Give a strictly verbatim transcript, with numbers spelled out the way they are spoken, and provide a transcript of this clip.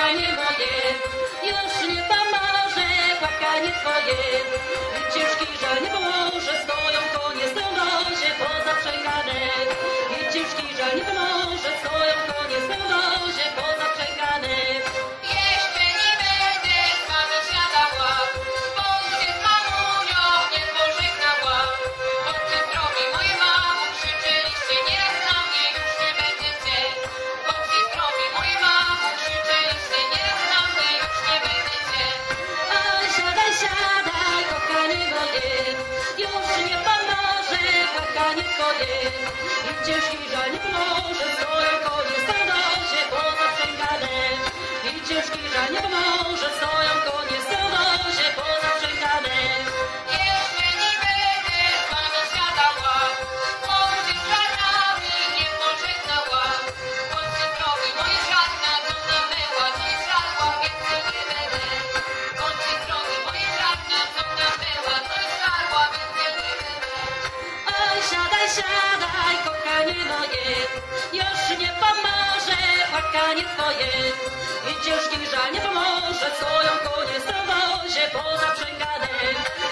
kochanie moje, już nie pomoże płakanie twoje. I ciężki żal nie pomoże, stoją konie w wozie pozaprzęgane. I ciężki żal nie pomoże, stoją konie w wozie pozaprzęgane. Jeszcze nie będę z wami siadała, bo się z mamunią nie pożegnała. Bądźcie zdrowi, moje mamusie, krzyczeliście nieraz na mnie, już nie będziecie. Bądźcie zdrowi, moje mamusie, krzyczeliście nieraz na mnie, już nie będziecie. Oj, siadaj, siadaj, kochanie moje, już nie pomoże płakanie twoje. I ciężki żal nie pomoże, stoją konie w wozie pozaprzęgane. I ciężki żal nie pomoże, stoją konie w wozie pozaprzęgane. Jeszcze nie będę z wami siadała, bądźcie żarnami nie pożegnała. Bądźcie zdrowi, moje żarna, co nabyła, nie żarła, więcej nie będę. Bądźcie zdrowi, moje żarna, co nabyła, nie żarła, więcej nie będę. Oj, siadaj, siadaj, kochanie moje, już nie pomoże płakanie twoje. I ciężki żal nie pomoże, stoją konie w wozie pozaprzęgane.